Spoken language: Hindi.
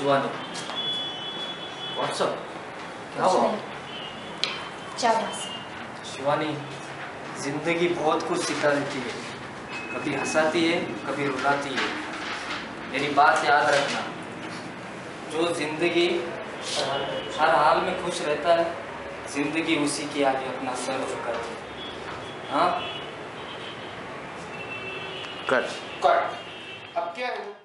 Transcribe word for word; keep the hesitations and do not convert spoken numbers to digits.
शिवानी। व्हाट्सअप क्या हुआ? क्या बस शिवानी, जिंदगी बहुत कुछ सिखा देती है, कभी हंसाती है कभी रुलाती है। मेरी बात याद रखना, जो जिंदगी हर हाल में खुश रहता है, जिंदगी उसी के आगे अपना सर झुकाती है। हाँ कट कट। अब क्या है?